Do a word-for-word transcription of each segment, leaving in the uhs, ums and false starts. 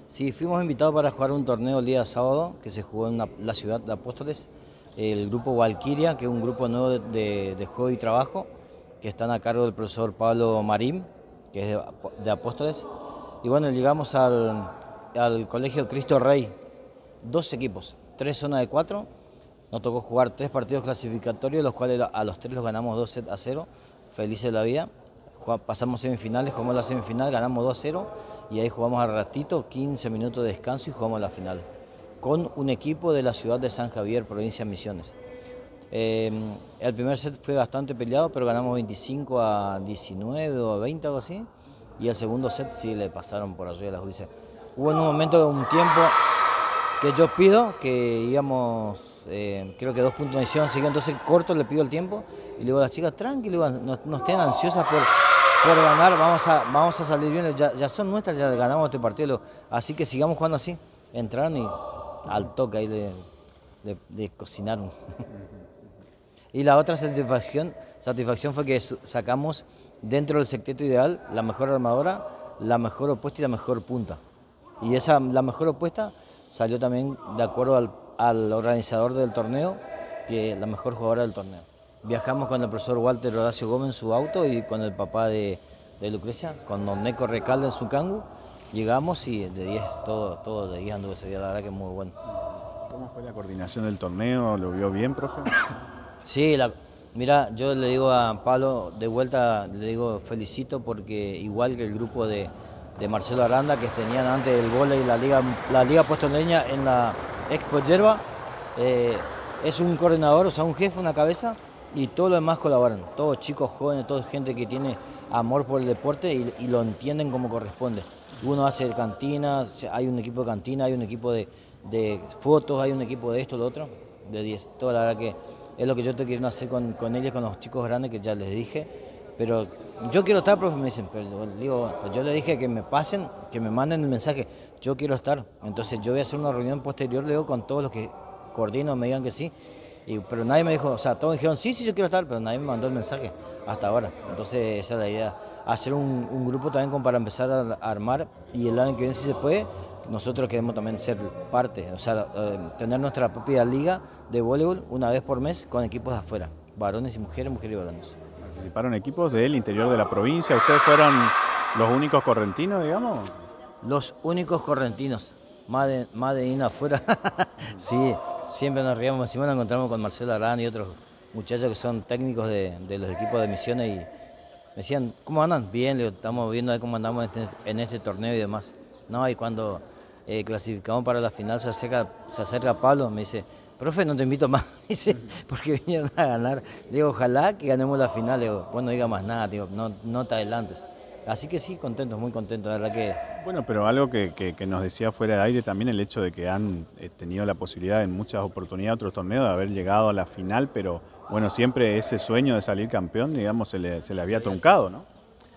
Sí, fuimos invitados para jugar un torneo el día sábado que se jugó en la, la ciudad de Apóstoles. El grupo Valquiria, que es un grupo nuevo de, de, de juego y trabajo, que están a cargo del profesor Pablo Marín, que es de, de Apóstoles. Y bueno, llegamos al, al colegio Cristo Rey, dos equipos, tres zonas de cuatro. Nos tocó jugar tres partidos clasificatorios, los cuales a los tres los ganamos dos a cero, felices de la vida. Pasamos semifinales, jugamos la semifinal, ganamos dos a cero y ahí jugamos al ratito, quince minutos de descanso y jugamos la final. Con un equipo de la ciudad de San Javier, provincia de Misiones. Eh, el primer set fue bastante peleado, pero ganamos veinticinco a diecinueve o veinte, algo así. Y el segundo set sí le pasaron por arriba de las juicias. Hubo en un momento, un tiempo que yo pido, que íbamos, eh, creo que dos puntos de edición, así que entonces corto, le pido el tiempo y le digo a las chicas, tranquilo, no, no estén ansiosas por, por ganar, vamos a, vamos a salir bien, ya, ya son nuestras, ya ganamos este partido, así que sigamos jugando así. Entraron y al toque ahí de, de, de cocinar. Y la otra satisfacción, satisfacción fue que sacamos dentro del secteto ideal la mejor armadora, la mejor opuesta y la mejor punta. Y esa, la mejor opuesta salió también de acuerdo al, al organizador del torneo, que es la mejor jugadora del torneo. Viajamos con el profesor Walter Horacio Gómez en su auto y con el papá de, de Lucrecia, con don Neco Recalde en su cangu. Llegamos y de diez, todo, todo de diez anduvo ese día, la verdad que muy bueno. ¿Cómo fue la coordinación del torneo? ¿Lo vio bien, profe? Sí, la, mira, yo le digo a Pablo, de vuelta le digo felicito porque igual que el grupo de, de Marcelo Aranda que tenían antes el vóley, la liga, la liga puestoleña en la Expo Yerba, eh, es un coordinador, o sea, un jefe, una cabeza y todos los demás colaboran, todos chicos jóvenes, toda gente que tiene amor por el deporte y, y lo entienden como corresponde. Uno hace cantina, hay un equipo de cantina, hay un equipo de, de fotos, hay un equipo de esto, lo otro, de diez. Toda la verdad que es lo que yo te quiero hacer con, con ellos, con los chicos grandes que ya les dije. Pero yo quiero estar, profe, me dicen, pero digo, pues yo les dije que me pasen, que me manden el mensaje, yo quiero estar. Entonces yo voy a hacer una reunión posterior, le digo, con todos los que coordino, me digan que sí. Y, pero nadie me dijo, o sea, todos dijeron, sí, sí, yo quiero estar, pero nadie me mandó el mensaje hasta ahora. Entonces esa es la idea, hacer un, un grupo también como para empezar a armar y el año que viene si se puede, nosotros queremos también ser parte, o sea, eh, tener nuestra propia liga de voleibol una vez por mes con equipos de afuera, varones y mujeres, mujeres y varones. ¿Participaron equipos del interior de la provincia? ¿Ustedes fueron los únicos correntinos, digamos? Los únicos correntinos, más de, más de ir afuera. Sí, siempre nos reíamos, encima nos encontramos con Marcelo Arán y otros muchachos que son técnicos de, de los equipos de Misiones y me decían, ¿cómo andan? Bien, le digo, estamos viendo cómo andamos en este, en este torneo y demás. No, y cuando eh, clasificamos para la final se acerca, se acerca Pablo, me dice, profe, no te invito más, dice, porque vinieron a ganar. Le digo, ojalá que ganemos la final, le digo, bueno, no diga más nada, digo, no, no te adelantes. Así que sí, contentos, muy contentos, la verdad que... Bueno, pero algo que, que, que nos decía fuera de aire también, el hecho de que han eh, tenido la posibilidad en muchas oportunidades, otros torneos, de haber llegado a la final, pero bueno, siempre ese sueño de salir campeón, digamos, se le, se le había truncado, ¿no?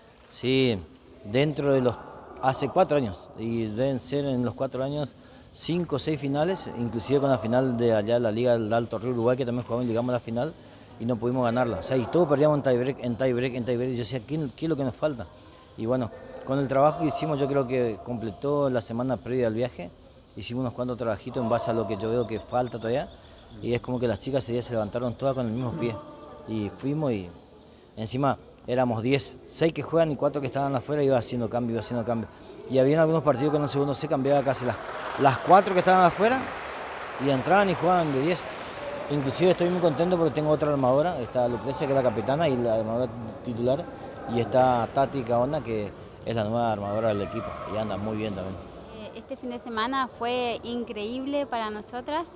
Sí, dentro de los... hace cuatro años, y deben ser en los cuatro años cinco o seis finales, inclusive con la final de allá de la Liga del Alto Río Uruguay, que también jugamos y llegamos a la final y no pudimos ganarla. O sea, y todos perdíamos en tiebreak, en tiebreak, en tiebreak, y yo decía, ¿qué, qué es lo que nos falta? Y bueno, con el trabajo que hicimos, yo creo que completó la semana previa al viaje, hicimos unos cuantos trabajitos en base a lo que yo veo que falta todavía, y es como que las chicas ese día se levantaron todas con el mismo pie, y fuimos y encima éramos diez, seis que juegan y cuatro que estaban afuera, iba haciendo cambio, iba haciendo cambio. Y había algunos partidos que en el segundo se cambiaba casi las, las cuatro que estaban afuera, y entraban y jugaban de diez. Inclusive estoy muy contento porque tengo otra armadora, está Lucrecia, que es la capitana y la armadora titular, y está Tati Caona, que es la nueva armadora del equipo, y anda muy bien también. Este fin de semana fue increíble para nosotras.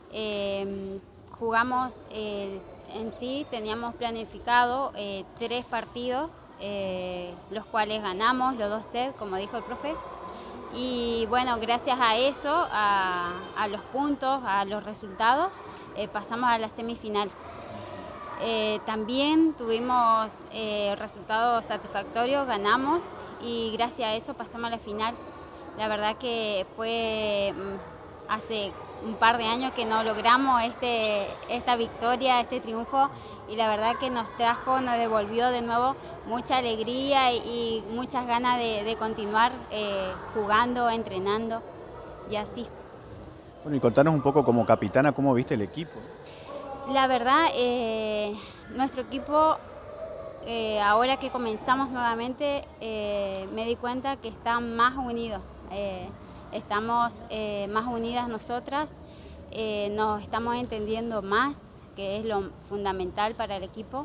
Eh, jugamos, eh, en sí teníamos planificado eh, tres partidos, eh, los cuales ganamos los dos sets, como dijo el profe. Y bueno, gracias a eso, a, a los puntos, a los resultados, eh, pasamos a la semifinal. Eh, también tuvimos eh, resultados satisfactorios, ganamos y gracias a eso pasamos a la final. La verdad que fue hace un par de años que no logramos este, esta victoria, este triunfo, y la verdad que nos trajo, nos devolvió de nuevo mucha alegría y, y muchas ganas de, de continuar eh, jugando, entrenando y así. Bueno, y contanos un poco como capitana, ¿cómo viste el equipo? La verdad, eh, nuestro equipo, eh, ahora que comenzamos nuevamente, eh, me di cuenta que está más unido. Eh, estamos eh, más unidas nosotras, eh, nos estamos entendiendo más, que es lo fundamental para el equipo.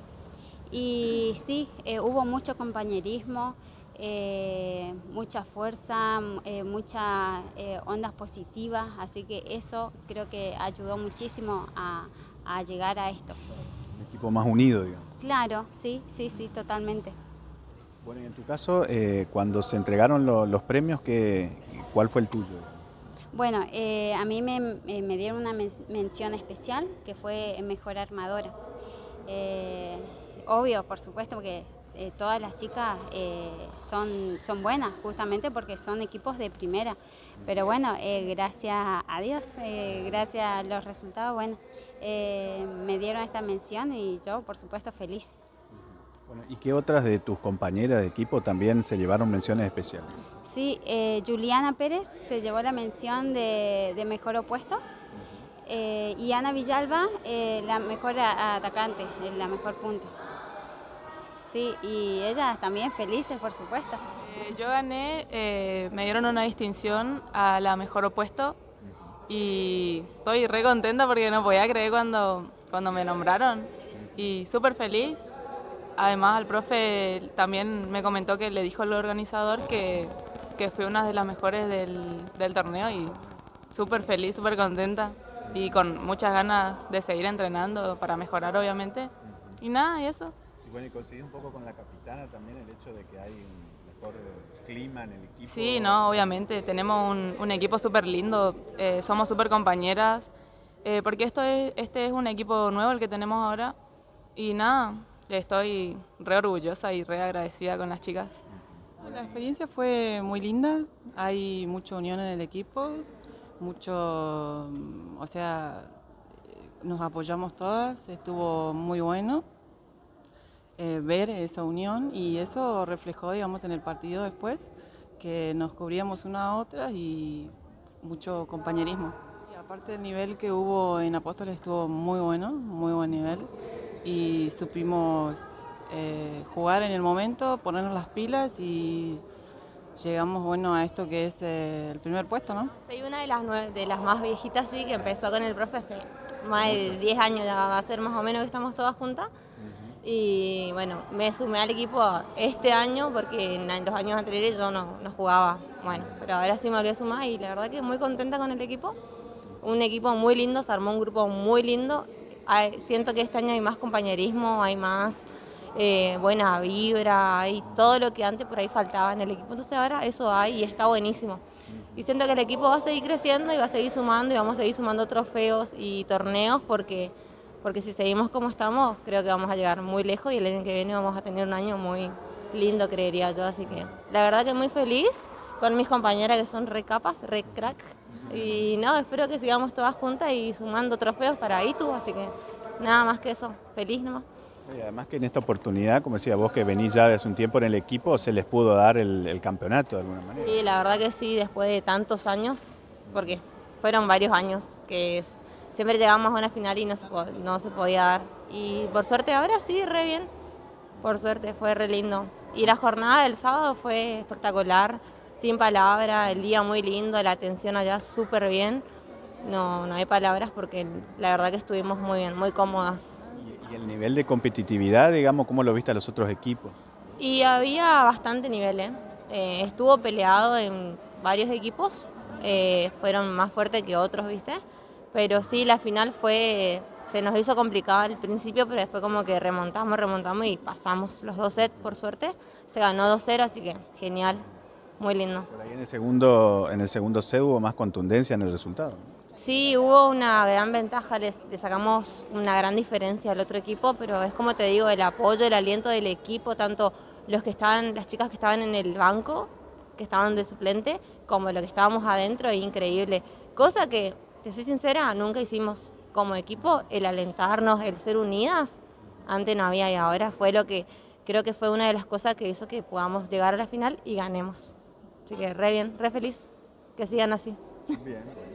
Y sí, eh, hubo mucho compañerismo, eh, mucha fuerza, eh, muchas eh, ondas positivas, así que eso creo que ayudó muchísimo a, a llegar a esto. Un equipo más unido, digamos. Claro, sí, sí, sí, totalmente. Bueno, y en tu caso, eh, cuando se entregaron lo, los premios, ¿qué, ¿cuál fue el tuyo? Bueno, eh, a mí me, me dieron una men mención especial, que fue mejor armadora. Eh, obvio, por supuesto, porque eh, todas las chicas eh, son, son buenas, justamente porque son equipos de primera. Pero bueno, eh, gracias a Dios, eh, gracias a los resultados, bueno, eh, me dieron esta mención y yo, por supuesto, feliz. Bueno, ¿y qué otras de tus compañeras de equipo también se llevaron menciones especiales? Sí, eh, Juliana Pérez se llevó la mención de, de mejor opuesto eh, y Ana Villalba eh, la mejor atacante, la mejor punta. Sí, y ellas también felices, por supuesto. Eh, yo gané, eh, me dieron una distinción a la mejor opuesto y estoy re contenta porque no podía creer cuando, cuando me nombraron y súper feliz. Además, el profe también me comentó que le dijo al organizador que, que fue una de las mejores del, del torneo y súper feliz, súper contenta y con muchas ganas de seguir entrenando para mejorar, obviamente. Y nada, y eso. Y bueno, y coincidí un poco con la capitana también el hecho de que hay un mejor clima en el equipo. Sí, no, obviamente, tenemos un, un equipo súper lindo, eh, somos súper compañeras, eh, porque esto es, este es un equipo nuevo el que tenemos ahora y nada. Estoy re orgullosa y re agradecida con las chicas. La experiencia fue muy linda, hay mucha unión en el equipo, mucho, o sea, nos apoyamos todas, estuvo muy bueno eh, ver esa unión y eso reflejó, digamos, en el partido después, que nos cubríamos una a otra y mucho compañerismo. Y aparte el nivel que hubo en Apóstoles estuvo muy bueno, muy buen nivel. Y supimos eh, jugar en el momento, ponernos las pilas y llegamos bueno a esto que es eh, el primer puesto, ¿no? Soy una de las, nueve, de las más viejitas, sí, que empezó con el profe hace más de diez años, ya va a ser más o menos que estamos todas juntas. Uh-huh. Y bueno, me sumé al equipo este año porque en los años anteriores yo no, no jugaba, bueno, pero ahora sí me volví a sumar y la verdad que muy contenta con el equipo. Un equipo muy lindo, se armó un grupo muy lindo. Hay, siento que este año hay más compañerismo, hay más eh, buena vibra, hay todo lo que antes por ahí faltaba en el equipo, entonces ahora eso hay y está buenísimo. Y siento que el equipo va a seguir creciendo y va a seguir sumando y vamos a seguir sumando trofeos y torneos porque, porque si seguimos como estamos creo que vamos a llegar muy lejos y el año que viene vamos a tener un año muy lindo, creería yo, así que la verdad que muy feliz con mis compañeras que son re capas, re crack. Y no, espero que sigamos todas juntas y sumando trofeos para I T U, así que nada más que eso, feliz nomás. Y además que en esta oportunidad, como decía vos que venís ya de hace un tiempo en el equipo, se les pudo dar el, el campeonato de alguna manera. Sí, la verdad que sí, después de tantos años, porque fueron varios años que siempre llegábamos a una final y no se, no se podía dar. Y por suerte ahora sí, re bien, por suerte, fue re lindo. Y la jornada del sábado fue espectacular. Sin palabras, el día muy lindo, la atención allá súper bien. No, no hay palabras porque la verdad que estuvimos muy bien, muy cómodas. ¿Y, y el nivel de competitividad, digamos, cómo lo viste a los otros equipos? Y había bastante nivel, ¿eh? Eh, estuvo peleado en varios equipos, eh, fueron más fuertes que otros, ¿viste? Pero sí, la final fue, se nos hizo complicada al principio, pero después como que remontamos, remontamos y pasamos los dos sets, por suerte. Se ganó dos cero, así que genial. Muy lindo. Por ahí en el segundo, en el segundo set hubo más contundencia en el resultado. Sí, hubo una gran ventaja, le, le sacamos una gran diferencia al otro equipo, pero es como te digo, el apoyo, el aliento del equipo, tanto los que estaban, las chicas que estaban en el banco, que estaban de suplente, como los que estábamos adentro, es increíble. Cosa que te soy sincera, nunca hicimos como equipo el alentarnos, el ser unidas. Antes no había y ahora fue lo que creo que fue una de las cosas que hizo que podamos llegar a la final y ganemos. Así que re bien, re feliz, que sigan así. Bien.